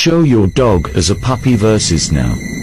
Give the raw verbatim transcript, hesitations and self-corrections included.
show your dog as a puppy versus now.